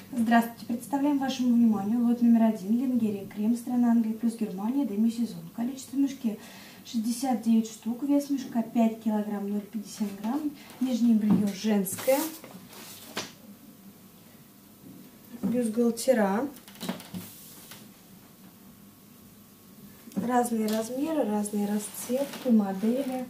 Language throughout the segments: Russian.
Здравствуйте! Представляем вашему вниманию лот номер 1 Лингерия крем, страна Англия плюс Германия, демисезон. Количество в мешке 69 штук, вес мешка 5 килограмм 0,50 грамм. Нижнее белье женское, бюстгальтера, разные размеры, разные расцветки, модели.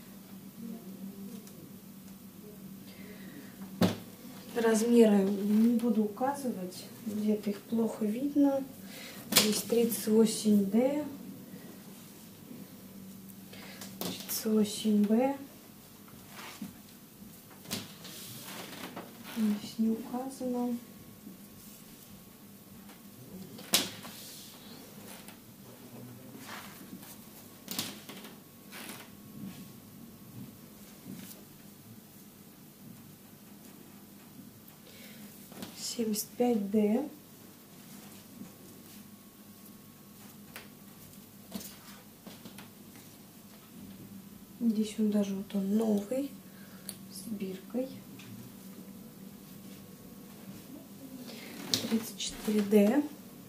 Размеры не буду указывать, где-то их плохо видно. Здесь 38D, 38B. Здесь не указано. Семьдесят 5D. Здесь он даже вот он новый, с биркой. 34D.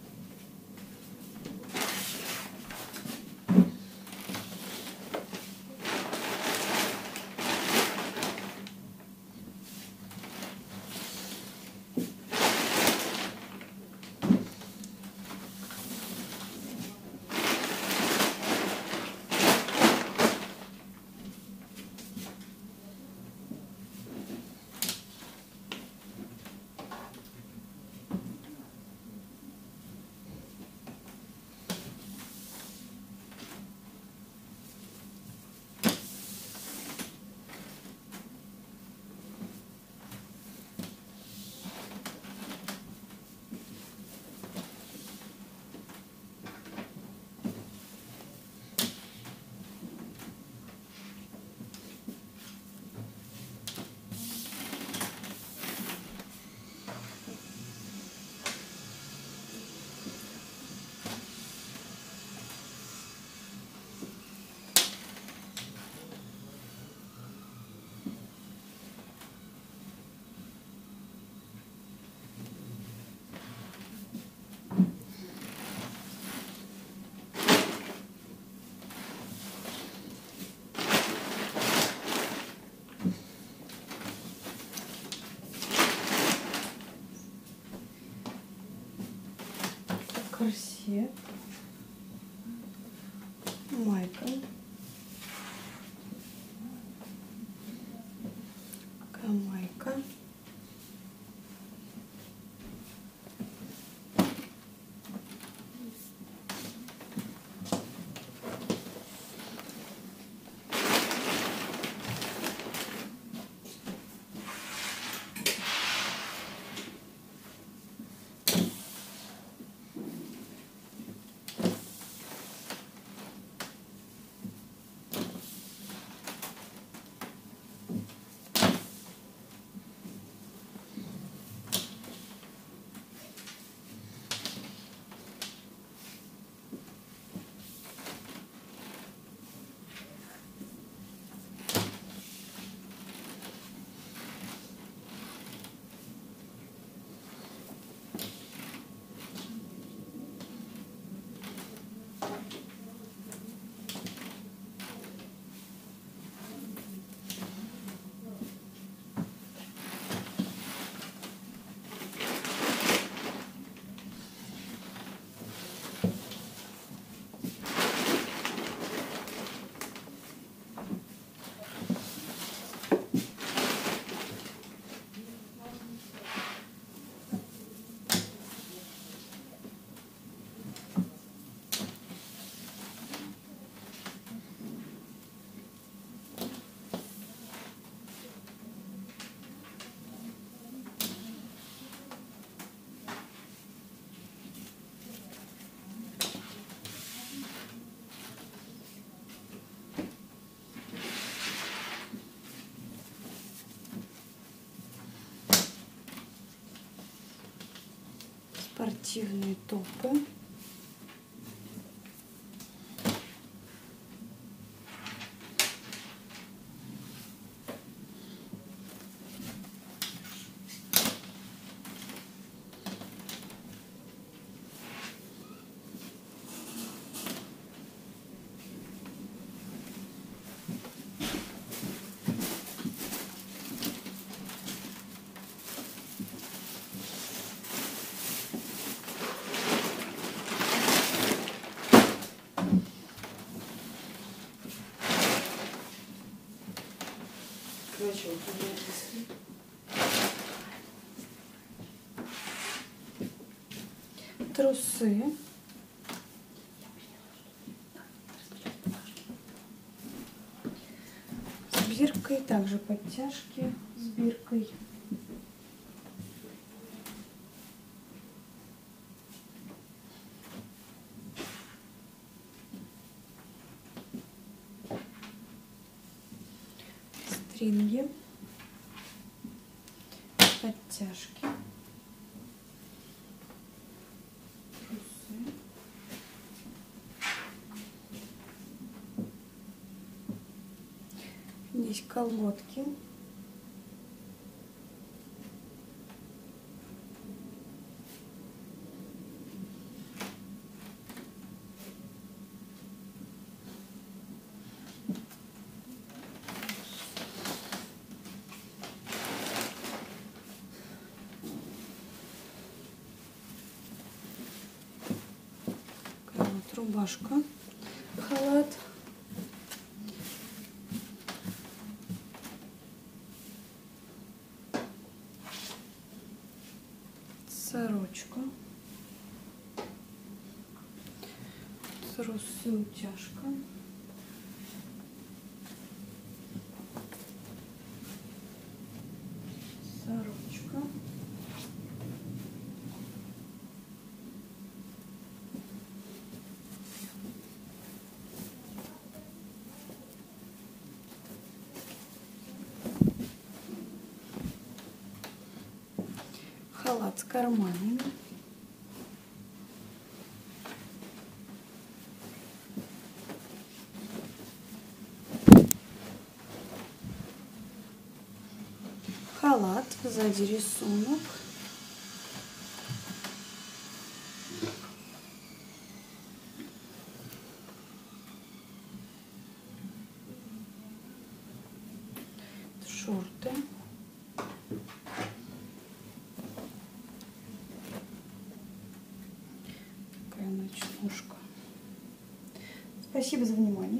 Корсет, майка, такая майка, спортивные топы, Трусы. С биркой, также подтяжки с биркой. Стринги, подтяжки, трусы, здесь колготки, рубашка, халат, сорочка, трусы, утяжка, сорочка, халат с карманами, халат, сзади рисунок, шорты, такая ночнушка. Спасибо за внимание.